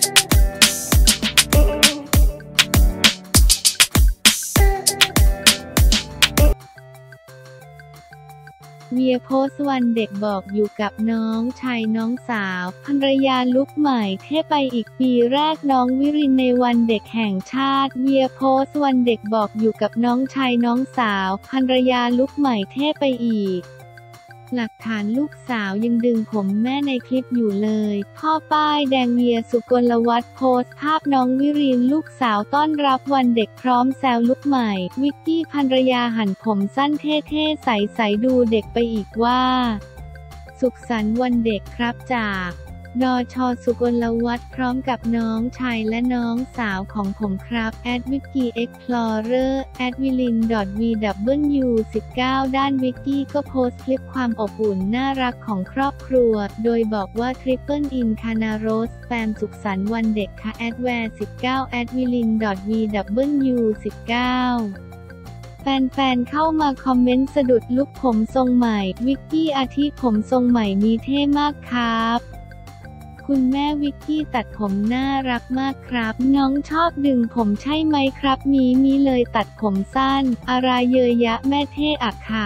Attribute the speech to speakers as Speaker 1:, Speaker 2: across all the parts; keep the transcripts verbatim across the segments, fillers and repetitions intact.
Speaker 1: เวียโพสต์วันเด็กบอกอยู่กับน้องชายน้องสาวภรรยาลุคใหม่เท่ไปอีกปีแรกน้องวิรินในวันเด็กแห่งชาติเวียโพสต์วันเด็กบอกอยู่กับน้องชายน้องสาวภรรยาลุคใหม่เท่ไปอีกหลักฐานลูกสาวยังดึงผมแม่ในคลิปอยู่เลยพ่อป้ายแดงเวียสุกลวัฒน์โพสต์ภาพน้องวิรินลูกสาวต้อนรับวันเด็กพร้อมแซวลุคใหม่วิกกี้ภรรยาหั่นผมสั้นเท่ๆใสๆดูเด็กไปอีกว่าสุขสันต์วันเด็กครับจากนช.สุกลวัฒน์พร้อมกับน้องชายและน้องสาวของผมครับแอดวิกกี้เอ็กพลอเรอร์แอดวิลินดอทวีดับเบิลยูสิบเก้าด้านวิกกี้ก็โพสต์คลิปความอบอุ่นน่ารักของครอบครัวโดยบอกว่าทริปเปิลอินคานาโรสแฟมสุขสันต์วันเด็กค่ะแอดแวร์สิบเก้าแอดวิลินดอทวีดับเบิลยูสิบเก้าแฟนๆเข้ามาคอมเมนต์สะดุดลุคผมทรงใหม่วิกกี้อาทิผมทรงใหม่มีเท่มากครับคุณแม่วิกกี้ตัดผมน่ารักมากครับน้องชอบดึงผมใช่ไหมครับมีมีเลยตัดผมสั้นอะไรเยอะยะแม่เท่อะค่ะ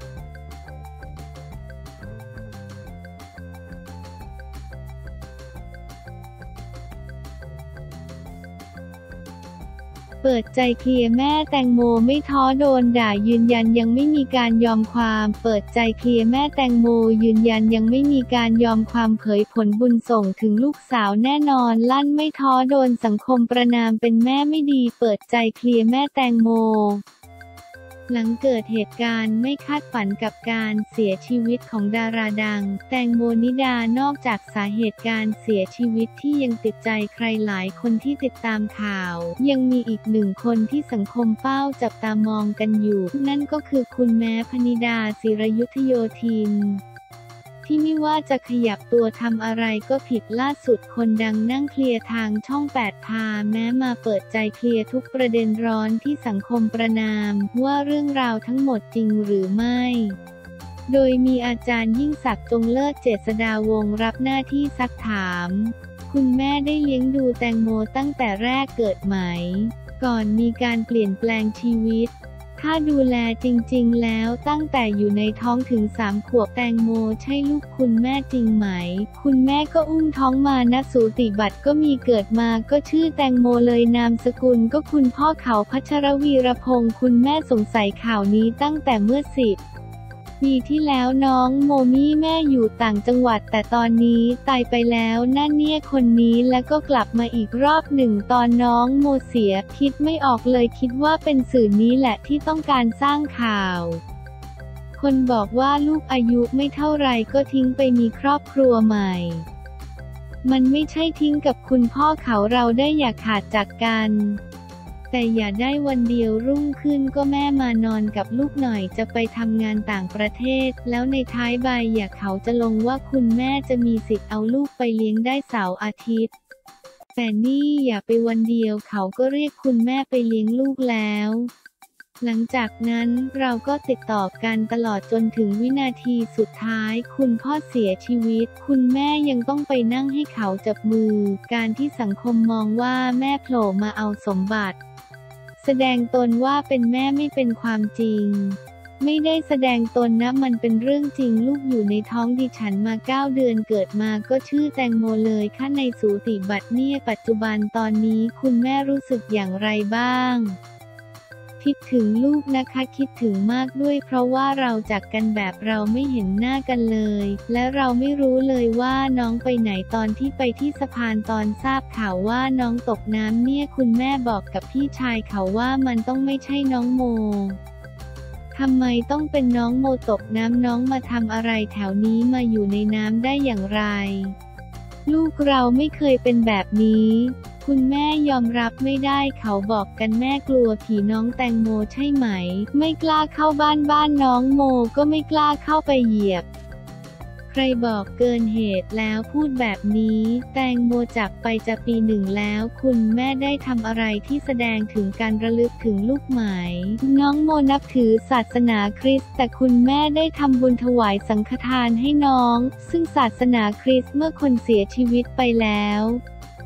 Speaker 1: เปิดใจเคลียร์แม่แตงโมไม่ท้อโดนด่ายืนยันยังไม่มีการยอมความเปิดใจเคลียร์แม่แตงโมยืนยันยังไม่มีการยอมความเผยผลบุญส่งถึงลูกสาวแน่นอนลั่นไม่ท้อโดนสังคมประณามเป็นแม่ไม่ดีเปิดใจเคลียร์แม่แตงโมหลังเกิดเหตุการณ์ไม่คาดฝันกับการเสียชีวิตของดาราดังแตงโมนิดานอกจากสาเหตุการเสียชีวิตที่ยังติดใจใครหลายคนที่ติดตามข่าวยังมีอีกหนึ่งคนที่สังคมเฝ้าจับตามองกันอยู่นั่นก็คือคุณแม่พนิดาศิรยุทธโยธินที่ไม่ว่าจะขยับตัวทำอะไรก็ผิดล่าสุดคนดังนั่งเคลียร์ทางช่องแปดพาแม้มาเปิดใจเคลียร์ทุกประเด็นร้อนที่สังคมประณามว่าเรื่องราวทั้งหมดจริงหรือไม่โดยมีอาจารย์ยิ่งศักดิ์จงเลิศเจษฎาวงศ์รับหน้าที่ซักถามคุณแม่ได้เลี้ยงดูแตงโมตั้งแต่แรกเกิดไหมก่อนมีการเปลี่ยนแปลงชีวิตถ้าดูแลจริงๆแล้วตั้งแต่อยู่ในท้องถึงสามขวบแตงโมใช่ลูกคุณแม่จริงไหมคุณแม่ก็อุ้มท้องมานะสูติบัตรก็มีเกิดมาก็ชื่อแตงโมเลยนามสกุลก็คุณพ่อเขาพัชรวีรพงศ์คุณแม่สงสัยข่าวนี้ตั้งแต่เมื่อสิบปีที่แล้วน้องโมมี่แม่อยู่ต่างจังหวัดแต่ตอนนี้ตายไปแล้วนั่นเนี่ยคนนี้แล้วก็กลับมาอีกรอบหนึ่งตอนน้องโมเสียคิดไม่ออกเลยคิดว่าเป็นสื่อนี้แหละที่ต้องการสร้างข่าวคนบอกว่าลูกอายุไม่เท่าไรก็ทิ้งไปมีครอบครัวใหม่มันไม่ใช่ทิ้งกับคุณพ่อเขาเราได้อย่าขาดจากกันแต่อย่าได้วันเดียวรุ่งขึ้นก็แม่มานอนกับลูกหน่อยจะไปทำงานต่างประเทศแล้วในท้ายใบอย่าเขาจะลงว่าคุณแม่จะมีสิทธิ์เอาลูกไปเลี้ยงได้เสาร์อาทิตย์แต่นี่อย่าไปวันเดียวเขาก็เรียกคุณแม่ไปเลี้ยงลูกแล้วหลังจากนั้นเราก็ติดต่อกันตลอดจนถึงวินาทีสุดท้ายคุณพ่อเสียชีวิตคุณแม่ยังต้องไปนั่งให้เขาจับมือการที่สังคมมองว่าแม่โผล่มาเอาสมบัติแสดงตนว่าเป็นแม่ไม่เป็นความจริงไม่ได้แสดงตนนะมันเป็นเรื่องจริงลูกอยู่ในท้องดิฉันมาเก้าเดือนเกิดมาก็ชื่อแตงโมเลยค่ะในสูติบัตรเนี่ยปัจจุบันตอนนี้คุณแม่รู้สึกอย่างไรบ้างคิดถึงลูกนะคะคิดถึงมากด้วยเพราะว่าเราจากกันแบบเราไม่เห็นหน้ากันเลยและเราไม่รู้เลยว่าน้องไปไหนตอนที่ไปที่สะพานตอนทราบข่าวว่าน้องตกน้ำเนี่ยคุณแม่บอกกับพี่ชายเขาว่ามันต้องไม่ใช่น้องโมทำไมต้องเป็นน้องโมตกน้ำน้องมาทำอะไรแถวนี้มาอยู่ในน้ำได้อย่างไรลูกเราไม่เคยเป็นแบบนี้คุณแม่ยอมรับไม่ได้เขาบอกกันแม่กลัวผีน้องแตงโมใช่ไหมไม่กล้าเข้าบ้านบ้านน้องโมก็ไม่กล้าเข้าไปเหยียบใครบอกเกินเหตุแล้วพูดแบบนี้แตงโมจากไปจะปีหนึ่งแล้วคุณแม่ได้ทำอะไรที่แสดงถึงการระลึกถึงลูกไหมน้องโมนับถือศาสนาคริสต์แต่คุณแม่ได้ทำบุญถวายสังฆทานให้น้องซึ่งศาสนาคริสต์เมื่อคนเสียชีวิตไปแล้ว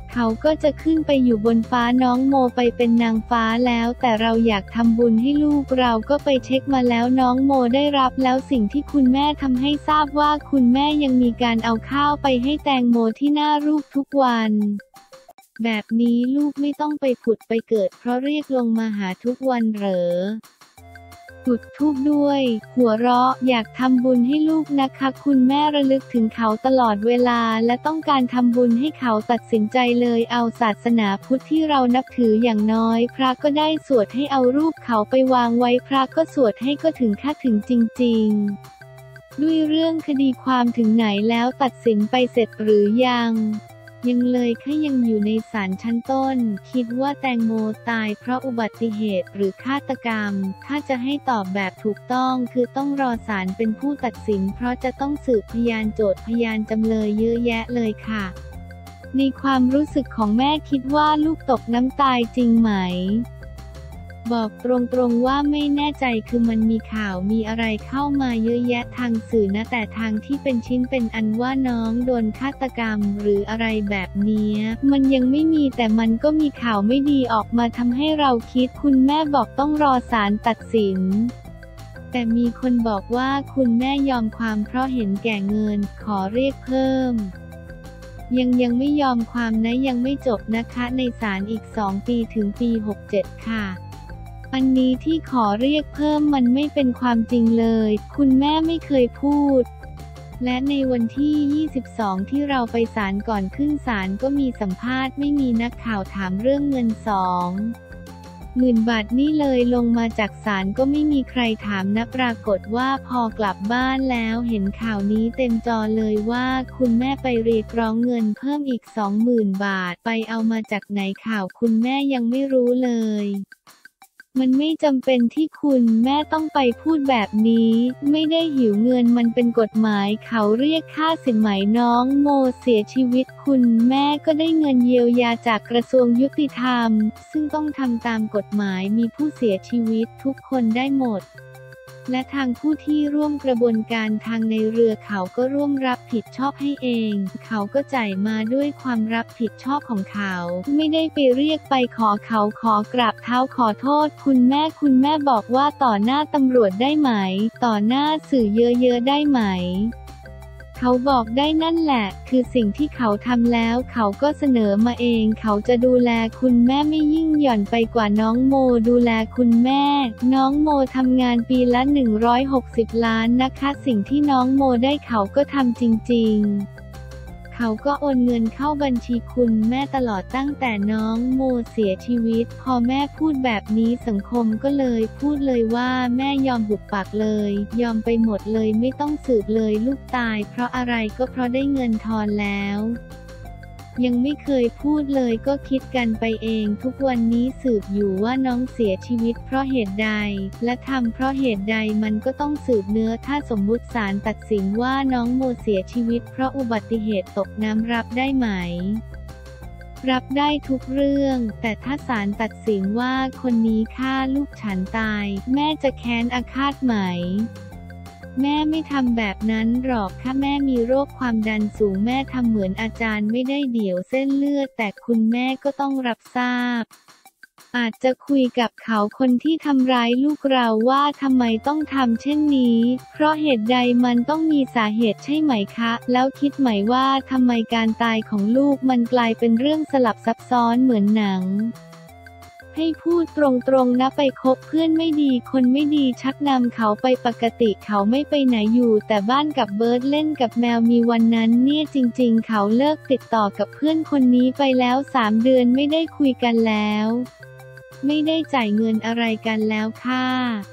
Speaker 1: เขาก็จะขึ้นไปอยู่บนฟ้าน้องโมไปเป็นนางฟ้าแล้วแต่เราอยากทำบุญให้ลูกเราก็ไปเช็คมาแล้วน้องโมได้รับแล้วสิ่งที่คุณแม่ทำให้ทราบว่าคุณแม่ยังมีการเอาข้าวไปให้แตงโมที่หน้ารูปทุกวันแบบนี้ลูกไม่ต้องไปผุดไปเกิดเพราะเรียกลงมาหาทุกวันเหรอจุดธูปด้วยหัวเราะอยากทำบุญให้ลูกนะคะคุณแม่ระลึกถึงเขาตลอดเวลาและต้องการทำบุญให้เขาตัดสินใจเลยเอาศาสนาพุทธที่เรานับถืออย่างน้อยพระก็ได้สวดให้เอารูปเขาไปวางไว้พระก็สวดให้ก็ถึงค่าถึงจริงๆด้วยเรื่องคดีความถึงไหนแล้วตัดสินไปเสร็จหรือยังยังเลยแค่ยังอยู่ในศาลชั้นต้นคิดว่าแตงโมตายเพราะอุบัติเหตุหรือฆาตกรรมถ้าจะให้ตอบแบบถูกต้องคือต้องรอศาลเป็นผู้ตัดสินเพราะจะต้องสืบพยานโจทย์พยานจำเลยเยอะแยะเลยค่ะในความรู้สึกของแม่คิดว่าลูกตกน้ำตายจริงไหมบอกตรงๆว่าไม่แน่ใจคือมันมีข่าวมีอะไรเข้ามาเยอะแยะทางสื่อนะแต่ทางที่เป็นชิ้นเป็นอันว่าน้องโดนฆาตกรรมหรืออะไรแบบนี้มันยังไม่มีแต่มันก็มีข่าวไม่ดีออกมาทำให้เราคิดคุณแม่บอกต้องรอศาลตัดสินแต่มีคนบอกว่าคุณแม่ยอมความเพราะเห็นแก่เงินขอเรียกเพิ่มยังยังไม่ยอมความนะยังไม่จบนะคะในศาลอีกสองปีถึงปีหกเจ็ดค่ะอันนี้ที่ขอเรียกเพิ่มมันไม่เป็นความจริงเลยคุณแม่ไม่เคยพูดและในวันที่ยี่สิบสองที่เราไปศาลก่อนขึ้นศาลก็มีสัมภาษณ์ไม่มีนักข่าวถามเรื่องเงินสองหมื่นบาทนี่เลยลงมาจากศาลก็ไม่มีใครถามนะปรากฏว่าพอกลับบ้านแล้วเห็นข่าวนี้เต็มจอเลยว่าคุณแม่ไปเรียกร้องเงินเพิ่มอีกสองหมื่นบาทไปเอามาจากไหนข่าวคุณแม่ยังไม่รู้เลยมันไม่จำเป็นที่คุณแม่ต้องไปพูดแบบนี้ไม่ได้หิวเงินมันเป็นกฎหมายเขาเรียกค่าสินไหมน้องโมเสียชีวิตคุณแม่ก็ได้เงินเยียวยาจากกระทรวงยุติธรรมซึ่งต้องทำตามกฎหมายมีผู้เสียชีวิตทุกคนได้หมดและทางผู้ที่ร่วมกระบวนการทางในเรือเขาก็ร่วมรับผิดชอบให้เองเขาก็จ่ายมาด้วยความรับผิดชอบของเขาไม่ได้ไปเรียกไปขอเขาขอกราบเท้าขอโทษคุณแม่คุณแม่บอกว่าต่อหน้าตำรวจได้ไหมต่อหน้าสื่อเยอะๆได้ไหมเขาบอกได้นั่นแหละคือสิ่งที่เขาทำแล้วเขาก็เสนอมาเองเขาจะดูแลคุณแม่ไม่ยิ่งหย่อนไปกว่าน้องโมดูแลคุณแม่น้องโมทำงานปีละหนึ่งร้อยหกสิบล้านนะคะสิ่งที่น้องโมได้เขาก็ทำจริงๆเขาก็โอนเงินเข้าบัญชีคุณแม่ตลอดตั้งแต่น้องโมเสียชีวิตพอแม่พูดแบบนี้สังคมก็เลยพูดเลยว่าแม่ยอมหุบปากเลยยอมไปหมดเลยไม่ต้องสืบเลยลูกตายเพราะอะไรก็เพราะได้เงินทอนแล้วยังไม่เคยพูดเลยก็คิดกันไปเองทุกวันนี้สืบอยู่ว่าน้องเสียชีวิตเพราะเหตุใดและทำเพราะเหตุใดมันก็ต้องสืบเนื้อถ้าสมมุติศาลตัดสินว่าน้องโมเสียชีวิตเพราะอุบัติเหตุตกน้ำรับได้ไหมรับได้ทุกเรื่องแต่ถ้าศาลตัดสินว่าคนนี้ฆ่าลูกฉันตายแม่จะแค้นอาฆาตไหมแม่ไม่ทำแบบนั้นหรอกถ้าแม่มีโรคความดันสูงแม่ทำเหมือนอาจารย์ไม่ได้เดี่ยวเส้นเลือดแต่คุณแม่ก็ต้องรับทราบอาจจะคุยกับเขาคนที่ทำร้ายลูกเราว่าทำไมต้องทำเช่นนี้เพราะเหตุใดมันต้องมีสาเหตุใช่ไหมคะแล้วคิดไหมว่าทำไมการตายของลูกมันกลายเป็นเรื่องสลับซับซ้อนเหมือนหนังให้พูดตรงๆนะไปคบเพื่อนไม่ดีคนไม่ดีชักนำเขาไปปกติเขาไม่ไปไหนอยู่แต่บ้านกับเบิร์ดเล่นกับแมวมีวันนั้นเนี่ยจริงๆเขาเลิกติดต่อกับเพื่อนคนนี้ไปแล้วสามเดือนไม่ได้คุยกันแล้วไม่ได้จ่ายเงินอะไรกันแล้วค่ะ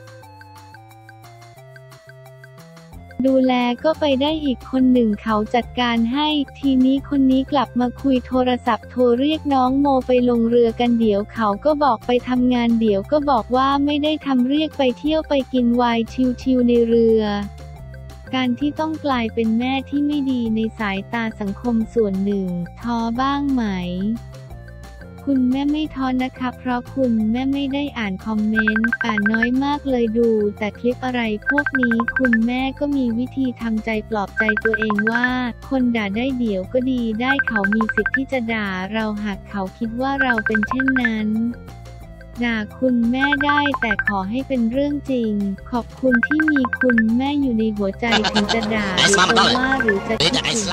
Speaker 1: ดูแลก็ไปได้อีกคนหนึ่งเขาจัดการให้ทีนี้คนนี้กลับมาคุยโทรศัพท์โทรเรียกน้องโมไปลงเรือกันเดี๋ยวเขาก็บอกไปทำงานเดี๋ยวก็บอกว่าไม่ได้ทำเรียกไปเที่ยวไปกินไวน์ชิลๆในเรือการที่ต้องกลายเป็นแม่ที่ไม่ดีในสายตาสังคมส่วนหนึ่งท้อบ้างไหมคคุณแม่ไม่ท้อนะคะเพราะคุณแม่ไม่ได้อ่านคอมเมนต์อ่านน้อยมากเลยดูแต่คลิปอะไรพวกนี้คุณแม่ก็มีวิธีทำใจปลอบใจตัวเองว่าคนด่าได้เดี๋ยวก็ดีได้เขามีสิทธิ์ที่จะด่าเราหากเขาคิดว่าเราเป็นเช่นนั้นด่าคุณแม่ได้แต่ขอให้เป็นเรื่องจริงขอบคุณที่มีคุณแม่อยู่ในหัวใจถึงจะด่าหรือจะว่าหรือจะคิดถึง